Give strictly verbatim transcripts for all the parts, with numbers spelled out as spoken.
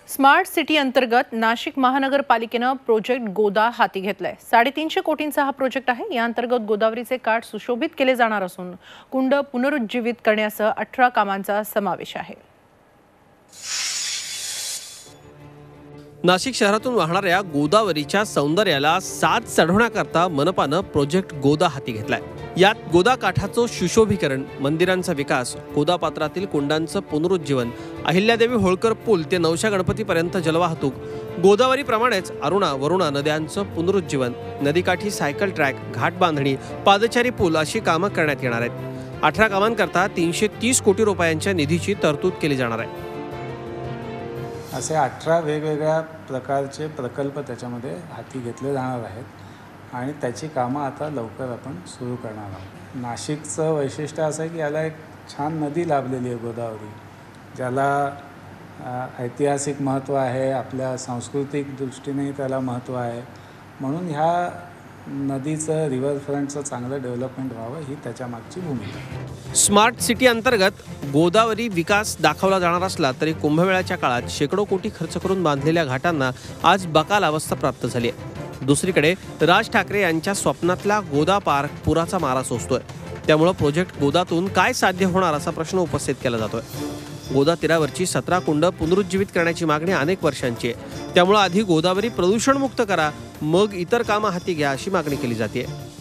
Smart city अंतर्गत नाशिक महानगरपालिकेनं project Goda हाती घेतलाय। साडेतीनशे कोटींचा हा प्रोजेक्ट आहे। या अंतर्गत गोदावरीचे काठ सुशोभित केले जाणार असून कुंड पुनरुज्जीवित करण्यासह अठरा कामांचा समावेश आहे। नाशिक शहरातून वाहणाऱ्या गोदावरीच्या सौंदर्याला साथ चढवण्याकरता मनपानं प्रोजेक्ट गोदा हाती घेतलाय। यात गोदा काठाचं सुशोभीकरण, मंदिरांचा विकास, गोदा पात्रातील कुंडांचं पुनरुज्जीवन, अहिल्यादेवी होळकर पूल ते नवशा गणपतीपर्यंत जलवाहतूक, गोदावरीप्रमाणेच अरुणा वरुणा नद्यांचं पुनरुज्जीवन, नदीकाठी सायकल ट्रॅक, घाट बांधणी, पादचारी पूल अशी कामं करण्यात येणार आहेत। अठरा कामांकरता तीनशे तीस कोटी रुपयांच्या निधीची तरतूद केली जाणार आहे। असे अठरा वेगवेगळ्या प्रकारचे प्रकल्प त्याच्यामध्ये हाती घेतले जाणार आहेत आणि त्याची कामं आता लवकर आपण सुरू करणार आहोत। नाशिकचं वैशिष्ट्य असं आहे की याला एक छान नदी लाभलेली आहे गोदावरी, ज्याला ऐतिहासिक महत्त्व आहे, आपल्या सांस्कृतिक दृष्टीनेही त्याला महत्त्व आहे। म्हणून ह्या नदीचं रिव्हरफ्रंटचं चांगलं डेव्हलपमेंट व्हावं ही त्याच्या मागची भूमिका आहे। स्मार्ट सिटी अंतर्गत गोदावरी विकास दाखवला जाणार असला तरी कुंभमेळ्याच्या काळात शेकडो कोटी खर्च करून बांधलेल्या घाटांना आज बकाल अवस्था प्राप्त झाली आहे। दुसरीकडे राज ठाकरे यांच्या स्वप्नातला गोदा पार्क पुराचा मारा सोसतोय। त्यामुळे प्रोजेक्ट गोदातून काय साध्य होणार असा प्रश्न उपस्थित केला जातोय। गोदा तीरावरची सतरा कुंड पुनरुज्जीवित करण्याची मागणी अनेक वर्षांची आहे। त्यामुळे आधी गोदावरी प्रदूषणमुक्त करा, मग इतर कामं हाती घ्या अशी मागणी केली जाते।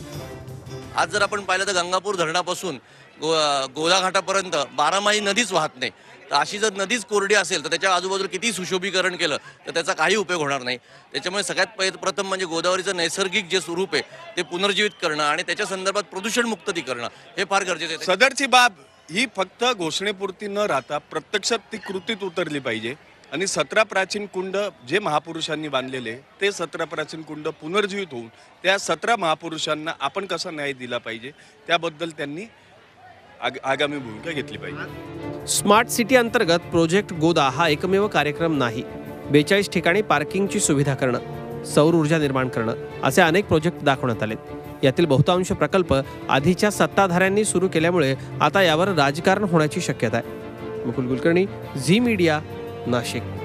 आज जर आपण पाहिलं तर गंगापूर धरणापासून गो गोदा घाटापर्यंत बारामाही नदीच वाहत नाही। तर अशी जर नदीच कोरडी असेल तर त्याच्या आजूबाजूला किती सुशोभीकरण केलं तर त्याचा काही उपयोग होणार नाही। त्याच्यामुळे सगळ्यात पहिले प्रथम म्हणजे गोदावरीचं नैसर्गिक जे स्वरूप आहे ते पुनर्जीवित करणं आणि त्याच्या संदर्भात प्रदूषण मुक्ती करणं हे फार गरजेचं आहे। सदरची बाब ही फक्त घोषणेपुरती न राहता प्रत्यक्षात ती कृतीत उतरली पाहिजे आणि सतरा प्राचीन कुंड जे महापुरुषांनी बांधलेले ते सतरा प्राचीन कुंड पुनर्जीवित होऊन त्या सतरा महापुरुषांना आपण कसा न्याय दिला पाहिजे त्याबद्दल त्यांनी आग, आगामी भूमिका घेतली पाहिजे। स्मार्ट सिटी अंतर्गत प्रोजेक्ट गोदा हा एकमेव कार्यक्रम नाही। बेचाळीस ठिकाणी पार्किंगची सुविधा करणं, सौर ऊर्जा निर्माण करणं असे अनेक प्रोजेक्ट दाखवण्यात आलेत। यातील बहुतांश प्रकल्प आधीच्या सत्ताधाऱ्यांनी सुरू केल्यामुळे आता यावर राजकारण होण्याची शक्यता आहे। Mukul Kulkarni, Zee media, Nashik.